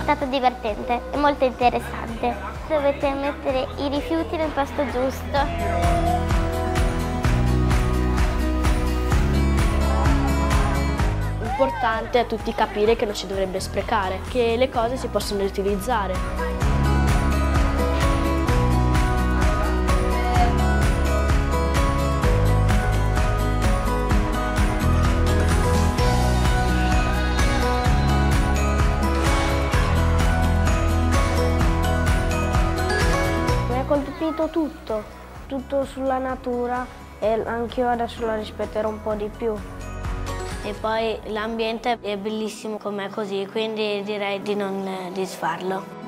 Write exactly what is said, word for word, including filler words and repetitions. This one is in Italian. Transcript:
stato divertente e molto interessante. Dovete mettere i rifiuti nel posto giusto. L'importante è a tutti capire che non si dovrebbe sprecare, che le cose si possono riutilizzare. Mi ha colpito tutto, tutto sulla natura e anche io adesso la rispetterò un po' di più. E poi l'ambiente è bellissimo com'è così, quindi direi di non disfarlo.